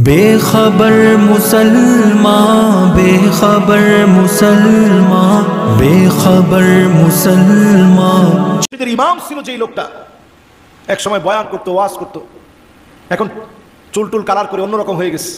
बेखबर मुसलमान बेखबर मुसलमान बेखबर मुसलमान। ইমাম ছিল যেই লোকটা এক সময় বয়ান করতো, ওয়াজ করতো, এখন চুল টুল কালার করে অন্যরকম হয়ে গেছে।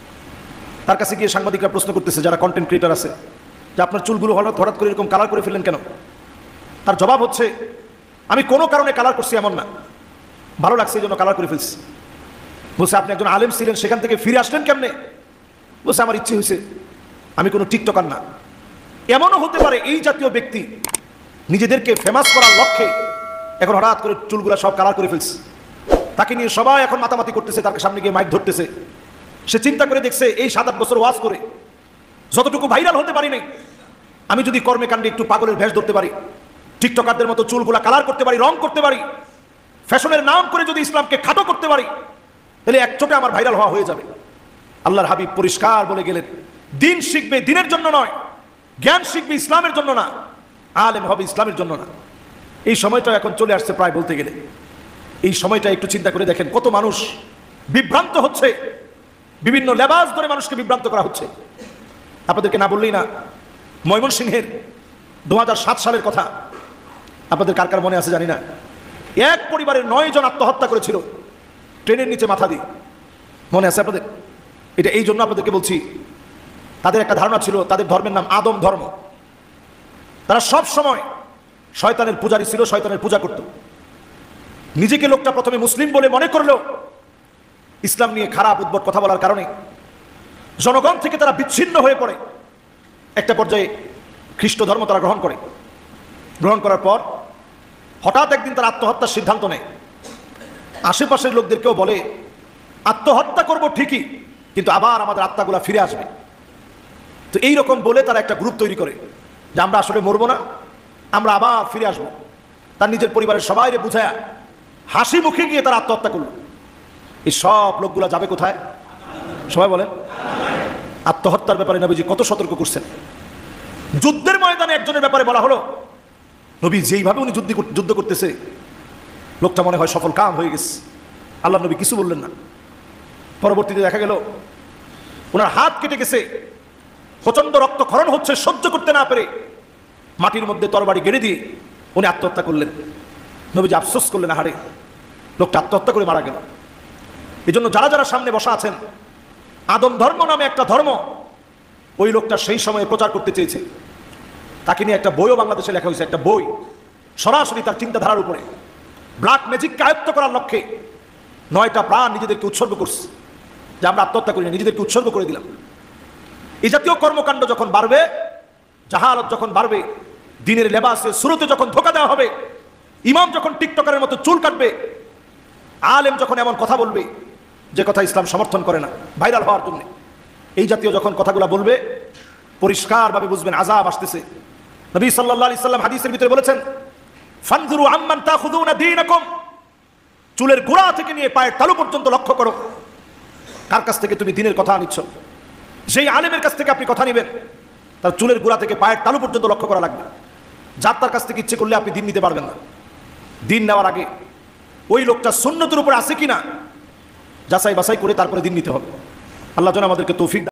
তার কাছে গিয়ে সাংবাদিকরা প্রশ্ন করতেছে, যারা কন্টেন্ট ক্রিয়েটর আছে, যে আপনার চুলগুলো হঠাৎ করে এরকম কালার করে ফেললেন কেন? তার জবাব হচ্ছে, আমি কোনো কারণে কালার করছি এমন না, ভালো লাগছে এই জন্য কালার করে ফেলছি। বলছে, আপনি একজন আলেম ছিলেন, সেখান থেকে ফিরে আসলেন কেমনে? বলছে, আমার ইচ্ছে হয়েছে, আমি কোনো টিকটকার না। এমনও হতে পারে এই জাতীয় ব্যক্তি নিজেদেরকে ফেমাস করার লক্ষ্যে এখন হঠাৎ করে চুলগুলা সব কালার করে ফেলছে। তাকে নিয়ে সবাই এখন মাতামাতি করতেছে, তার সামনে গিয়ে মাইক ধরতেছে। সে চিন্তা করে দেখছে, এই 7-8 বছর ওয়াজ করে যতটুকু ভাইরাল হতে পারি নাই, আমি যদি কর্মে কাণ্ডে একটু পাগলের ভেষ ধরতে পারি, টিকটকারদের মতো চুলগুলা কালার করতে পারি, রং করতে পারি, ফ্যাশনের নাম করে যদি ইসলামকে খাটো করতে পারি, তাহলে এক চোটে আমার ভাইরাল হওয়া হয়ে যাবে। আল্লাহর হাবিব পরিষ্কার বলে গেলেন, দিন শিখবে দিনের জন্য নয়, জ্ঞান শিখবে ইসলামের জন্য না, আলেম হবে ইসলামের জন্য না। এই সময়টা এখন চলে আসছে প্রায় বলতে গেলে। এই সময়টা একটু চিন্তা করে দেখেন, কত মানুষ বিভ্রান্ত হচ্ছে, বিভিন্ন লেবাস ধরে মানুষকে বিভ্রান্ত করা হচ্ছে। আপনাদেরকে না বললেই না, ময়মনসিংহের 2007 সালের কথা আপনাদের কার কার মনে আছে জানি না। এক পরিবারের 9 জন আত্মহত্যা করেছিল ট্রেনের নিচে মাথা দিয়ে। মনে আছে আপনাদের? এটা এই জন্য আপনাদেরকে বলছি, তাদের একটা ধারণা ছিল, তাদের ধর্মের নাম আদম ধর্ম। তারা সব সময় শয়তানের পূজারী ছিল, শয়তানের পূজা করত। নিজেকে লোকটা প্রথমে মুসলিম বলে মনে করলেও ইসলাম নিয়ে খারাপ উদ্ভট কথা বলার কারণে জনগণ থেকে তারা বিচ্ছিন্ন হয়ে পড়ে। একটা পর্যায়ে খ্রিস্ট ধর্ম তারা গ্রহণ করার পর হঠাৎ একদিন তারা আত্মহত্যার সিদ্ধান্ত নেয়। আশেপাশের লোকদেরকেও বলে, আত্মহত্যা করব ঠিকই, কিন্তু আবার আমাদের আত্মাগুলা ফিরে আসবে। তো এইরকম বলে তারা একটা গ্রুপ তৈরি করে যে আমরা আসলে মরবো না, আমরা আবার ফিরে আসবো। তার নিজের পরিবারের সবাইকে বুঝায়া হাসি মুখে গিয়ে তারা আত্মহত্যা করলো। এই সব লোকগুলা যাবে কোথায়? সবাই বলেন। আত্মহত্যার ব্যাপারে নবীজি কত সতর্ক করছেন। যুদ্ধের ময়দানে একজনের ব্যাপারে বলা হলো, নবী যেইভাবে উনি যুদ্ধ করতেছে, লোকটা মনে হয় সফল কাম হয়ে গেছে। আল্লাহ নবী কিছু বললেন না। পরবর্তীতে দেখা গেল ওনার হাত কেটে গেছে, প্রচন্ড রক্তক্ষরণ হচ্ছে, সহ্য করতে না পেরে মাটির মধ্যে তরবারি গেড়ে দিয়ে উনি আত্মহত্যা করলেন। নবীজি আফসোস করলেন, আহারে, লোকটা আত্মহত্যা করে মারা গেল। এই জন্য যারা যারা সামনে বসা আছেন, আদম ধর্ম নামে একটা ধর্ম ওই লোকটা সেই সময়ে প্রচার করতে চেয়েছে। তাকে নিয়ে একটা বইও বাংলাদেশে লেখা হয়েছে, একটা বই সরাসরি তার চিন্তাধারার উপরে। ব্ল্যাক ম্যাজিককে আয়ত্ত করার লক্ষ্যে 9টা প্রাণ নিজেদেরকে উৎসর্গ করছে, যে আমরা আত্মহত্যা করি না, নিজেদেরকে উৎসর্গ করে দিলাম। এই জাতীয় কর্মকাণ্ড যখন বাড়বে, জাহালত যখন বাড়বে, দিনের লেবাসে সুরতে যখন ধোকা দেওয়া হবে, ইমাম যখন টিকটকারের মতো চুল কাটবে, আলেম যখন এমন কথা বলবে যে কথা ইসলাম সমর্থন করে না ভাইরাল হওয়ার জন্য, এই জাতীয় যখন কথাগুলো বলবে, পরিষ্কারভাবে বুঝবেন আযাব আসতেছে। নবী সাল্লাল্লাহু আলাইহি সাল্লাম হাদিসের ভিতরে বলেছেন, ফানজুরু আম্মান তাখুযুনা দীনাকুম, চুলের গোড়া থেকে নিয়ে পায়ের তালু পর্যন্ত লক্ষ্য করো, কার কাছ থেকে তুমি দ্বীনের কথা নিচ্ছ। যেই আলেমের কাছ থেকে আপনি কথা নেবেন, তার চুলের গোড়া থেকে পায়ের তালু পর্যন্ত লক্ষ্য করা লাগবে। যার তার কাছ থেকে ইচ্ছে করলে আপনি দ্বীন নিতে পারবেন না। দ্বীন নেওয়ার আগে ওই লোকটা সুন্নতের উপরে আছে কিনা যাচাই বাছাই করে তারপরে দ্বীন নিতে হবে। আল্লাহ যেন আমাদেরকে তৌফিক